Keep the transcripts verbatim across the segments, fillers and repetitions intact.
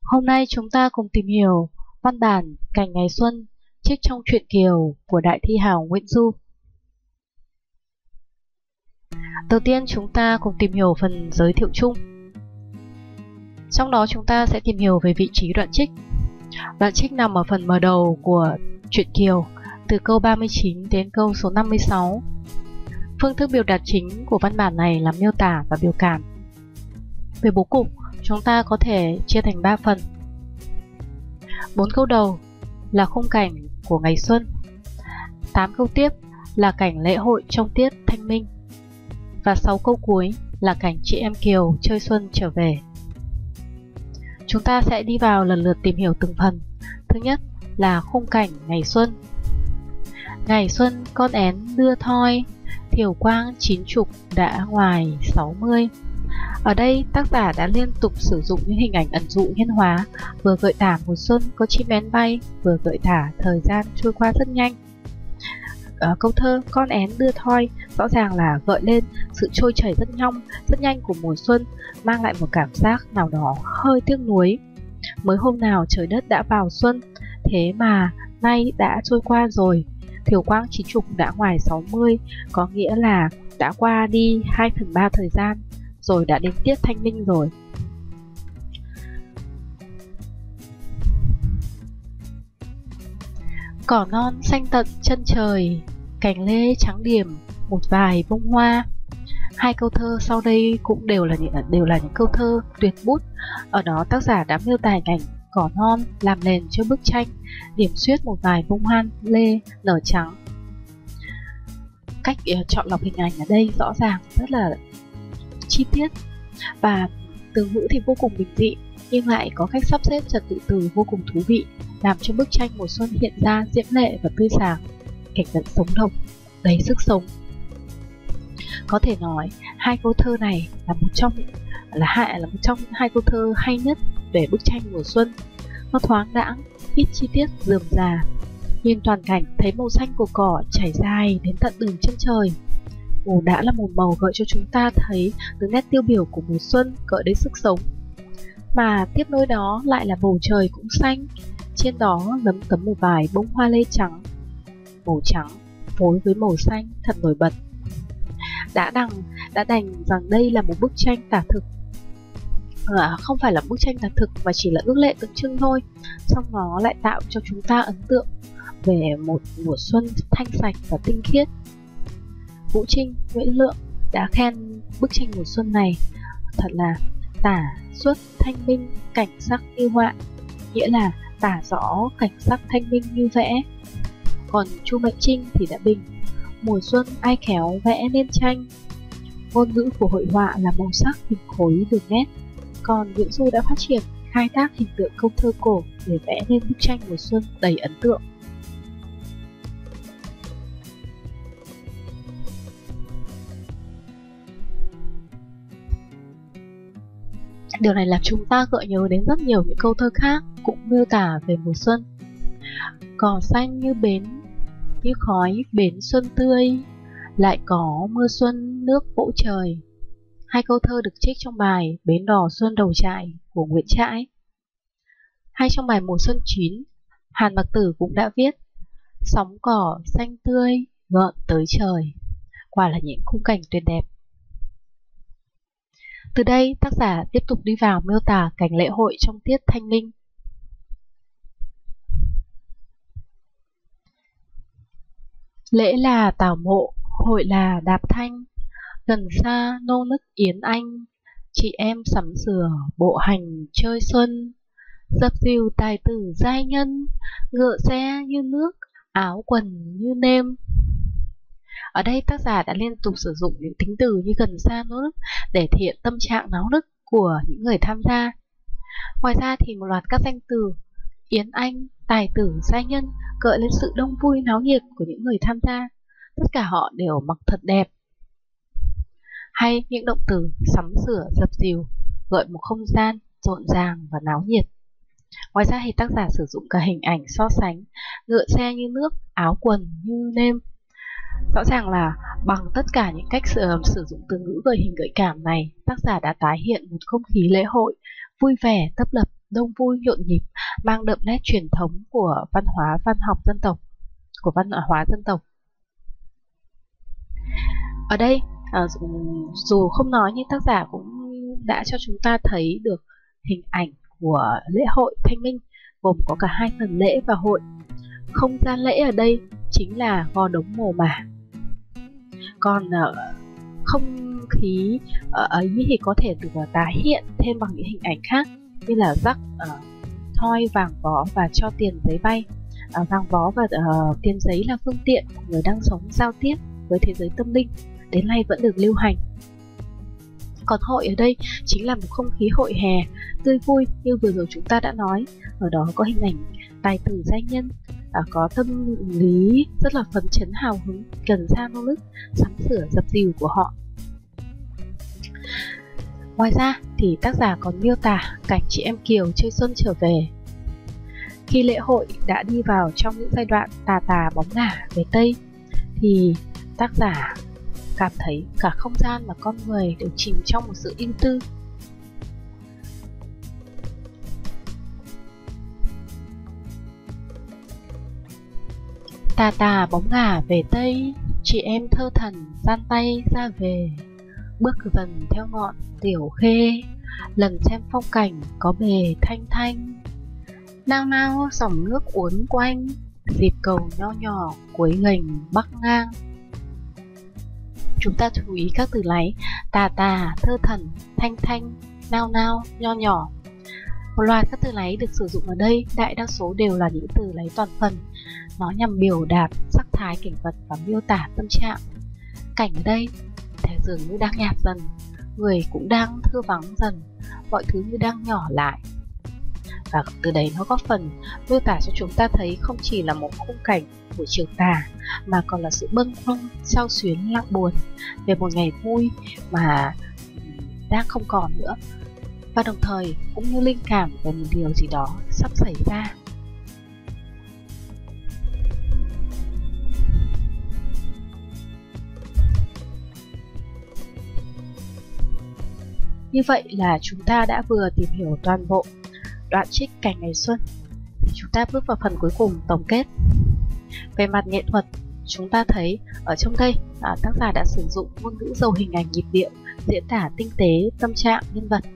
Hôm nay chúng ta cùng tìm hiểu văn bản Cảnh Ngày Xuân trích trong truyện Kiều của đại thi hào Nguyễn Du. Đầu tiên chúng ta cùng tìm hiểu phần giới thiệu chung. Trong đó chúng ta sẽ tìm hiểu về vị trí đoạn trích. Đoạn trích nằm ở phần mở đầu của truyện Kiều, từ câu ba mươi chín đến câu số năm mươi sáu. Phương thức biểu đạt chính của văn bản này là miêu tả và biểu cảm. Về bố cục, chúng ta có thể chia thành ba phần. Bốn câu đầu là khung cảnh của ngày xuân, tám câu tiếp là cảnh lễ hội trong tiết thanh minh, và sáu câu cuối là cảnh chị em Kiều chơi xuân trở về. Chúng ta sẽ đi vào lần lượt tìm hiểu từng phần. Thứ nhất là khung cảnh ngày xuân. Ngày xuân con én đưa thoi, thiều quang chín chục đã ngoài sáu mươi. Ở đây tác giả đã liên tục sử dụng những hình ảnh ẩn dụ nhân hóa, vừa gợi tả mùa xuân có chim én bay, vừa gợi tả thời gian trôi qua rất nhanh. Ở câu thơ con én đưa thoi rõ ràng là gợi lên sự trôi chảy rất nhanh, rất nhanh của mùa xuân, mang lại một cảm giác nào đó hơi tiếc nuối. Mới hôm nào trời đất đã vào xuân, thế mà nay đã trôi qua rồi. Thiều quang chín chục đã ngoài sáu mươi, có nghĩa là đã qua đi hai phần ba thời gian, rồi đã đến tiết thanh minh rồi. Cỏ non xanh tận chân trời, cành lê trắng điểm một vài bông hoa. Hai câu thơ sau đây cũng đều là những đều là những câu thơ tuyệt bút. Ở đó tác giả đã miêu tả cảnh cỏ non làm nền cho bức tranh, điểm xuyết một vài bông hoa lê nở trắng. Cách uh, chọn lọc hình ảnh ở đây rõ ràng rất là chi tiết, và từ ngữ thì vô cùng bình dị, nhưng lại có cách sắp xếp trật tự từ vô cùng thú vị, làm cho bức tranh mùa xuân hiện ra diễm lệ và tươi sáng, cảnh vật sống động, đầy sức sống. Có thể nói hai câu thơ này là một trong là hai là một trong hai câu thơ hay nhất về bức tranh mùa xuân. Nó thoáng đãng, ít chi tiết rườm rà, nhìn toàn cảnh thấy màu xanh của cỏ trải dài đến tận đường chân trời. Màu đã là một màu gợi cho chúng ta thấy từ nét tiêu biểu của mùa xuân, gợi đến sức sống. Mà tiếp nối đó lại là bầu trời cũng xanh, trên đó lấm tấm một vài bông hoa lê trắng. Màu trắng phối với màu xanh thật nổi bật. Đã đằng đã đành rằng đây là một bức tranh tả thực, à, không phải là bức tranh tả thực mà chỉ là ước lệ tượng trưng thôi, song nó lại tạo cho chúng ta ấn tượng về một mùa xuân thanh sạch và tinh khiết. Vũ Trinh, Nguyễn Lượng đã khen bức tranh mùa xuân này thật là tả xuất thanh minh, cảnh sắc như họa, nghĩa là tả rõ cảnh sắc thanh minh như vẽ. Còn Chu Mạnh Trinh thì đã bình: mùa xuân ai khéo vẽ nên tranh. Ngôn ngữ của hội họa là màu sắc, hình khối, đường nét. Còn Nguyễn Du đã phát triển khai thác hình tượng câu thơ cổ để vẽ nên bức tranh mùa xuân đầy ấn tượng. Điều này làm chúng ta gợi nhớ đến rất nhiều những câu thơ khác cũng miêu tả về mùa xuân. Cỏ xanh như bến, như khói bến xuân tươi, lại có mưa xuân nước vỗ trời. Hai câu thơ được trích trong bài Bến đò xuân đầu trại của Nguyễn Trãi. Hay trong bài Mùa xuân chín, Hàn Mặc Tử cũng đã viết: sóng cỏ xanh tươi gợn tới trời. Quả là những khung cảnh tuyệt đẹp. Từ đây tác giả tiếp tục đi vào miêu tả cảnh lễ hội trong tiết thanh minh. Lễ là tảo mộ, hội là đạp thanh, gần xa nô nức yến anh, chị em sắm sửa bộ hành chơi xuân. Dập dìu tài tử giai nhân, ngựa xe như nước, áo quần như nêm. Ở đây tác giả đã liên tục sử dụng những tính từ như gần xa nô nức để thể hiện tâm trạng náo nức của những người tham gia. Ngoài ra thì một loạt các danh từ yến anh, tài tử, giai nhân gợi lên sự đông vui náo nhiệt của những người tham gia. Tất cả họ đều mặc thật đẹp. Hay những động từ sắm sửa, dập dìu gợi một không gian rộn ràng và náo nhiệt. Ngoài ra thì tác giả sử dụng cả hình ảnh so sánh ngựa xe như nước, áo quần như nêm. Rõ ràng là bằng tất cả những cách sử, sử dụng từ ngữ gợi hình gợi cảm này, tác giả đã tái hiện một không khí lễ hội vui vẻ, tấp lập đông vui nhộn nhịp, mang đậm nét truyền thống của văn hóa văn học dân tộc, của văn hóa dân tộc. Ở đây, à, dù không nói nhưng tác giả cũng đã cho chúng ta thấy được hình ảnh của lễ hội Thanh Minh, gồm có cả hai phần lễ và hội. Không gian lễ ở đây chính là Gò Đống Mồ Mả. Còn uh, không khí uh, ấy thì có thể được uh, tái hiện thêm bằng những hình ảnh khác, như là rắc uh, thoi, vàng vó và cho tiền giấy bay. Uh, vàng vó và uh, tiền giấy là phương tiện của người đang sống giao tiếp với thế giới tâm linh, đến nay vẫn được lưu hành. Còn hội ở đây chính là một không khí hội hè tươi vui như vừa rồi chúng ta đã nói. Ở đó có hình ảnh tài tử danh nhân, à, có tâm lý rất là phấn chấn hào hứng, cần sa nô nức, sắm sửa dập dìu của họ. Ngoài ra thì tác giả còn miêu tả cảnh chị em Kiều chơi xuân trở về. Khi lễ hội đã đi vào trong những giai đoạn tà tà bóng ngả về Tây, thì tác giả cảm thấy cả không gian và con người đều chìm trong một sự ưu tư. Tà tà bóng ngả về Tây, chị em thơ thần gian tay ra về, bước dần theo ngọn tiểu khê, lần xem phong cảnh có bề thanh thanh. Nao nao dòng nước uốn quanh, dịp cầu nho nhỏ cuối gành bắc ngang. Chúng ta chú ý các từ láy tà tà, thơ thần, thanh thanh, nao nao, nho nhỏ. Một loạt các từ láy được sử dụng ở đây, đại đa số đều là những từ láy toàn phần. Nó nhằm biểu đạt sắc thái cảnh vật và miêu tả tâm trạng. Cảnh ở đây thế dường như đang nhạt dần, người cũng đang thưa vắng dần, mọi thứ như đang nhỏ lại. Và từ đấy nó góp phần miêu tả cho chúng ta thấy không chỉ là một khung cảnh buổi chiều tà, mà còn là sự bâng khuâng, xao xuyến, lặng buồn về một ngày vui mà đang không còn nữa, và đồng thời cũng như linh cảm về một điều gì đó sắp xảy ra. Như vậy là chúng ta đã vừa tìm hiểu toàn bộ đoạn trích Cảnh Ngày Xuân. Thì chúng ta bước vào phần cuối cùng, tổng kết. Về mặt nghệ thuật, chúng ta thấy ở trong đây à, tác giả đã sử dụng ngôn ngữ giàu hình ảnh nhịp điệu, diễn tả tinh tế tâm trạng nhân vật.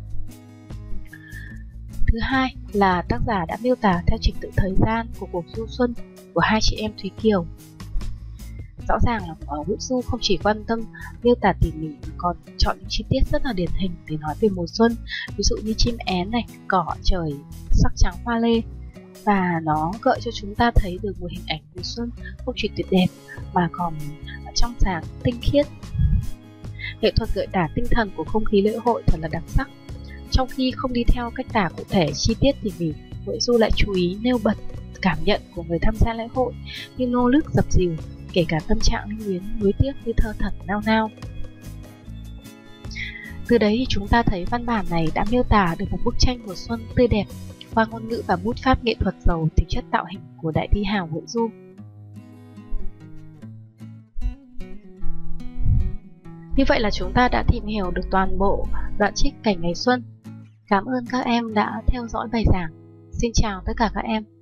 Thứ hai là tác giả đã miêu tả theo trình tự thời gian của cuộc du xuân của hai chị em Thúy Kiều. Rõ ràng là ở Nguyễn Du không chỉ quan tâm miêu tả tỉ mỉ mà còn chọn những chi tiết rất là điển hình để nói về mùa xuân, ví dụ như chim én này, cỏ, trời, sắc trắng hoa lê, và nó gợi cho chúng ta thấy được một hình ảnh mùa xuân không chỉ tuyệt đẹp mà còn trong sáng, tinh khiết. Nghệ thuật gợi tả tinh thần của không khí lễ hội thật là đặc sắc. Trong khi không đi theo cách tả cụ thể chi tiết tỉ mỉ, Nguyễn Du lại chú ý nêu bật cảm nhận của người tham gia lễ hội như nô nức dập dìu, kể cả tâm trạng lưu luyến nuối tiếc như thơ thần nao nao. Từ đấy thì chúng ta thấy văn bản này đã miêu tả được một bức tranh mùa xuân tươi đẹp qua ngôn ngữ và bút pháp nghệ thuật giàu tính chất tạo hình của đại thi hào Nguyễn Du. Như vậy là chúng ta đã tìm hiểu được toàn bộ đoạn trích Cảnh Ngày Xuân. Cảm ơn các em đã theo dõi bài giảng. Xin chào tất cả các em.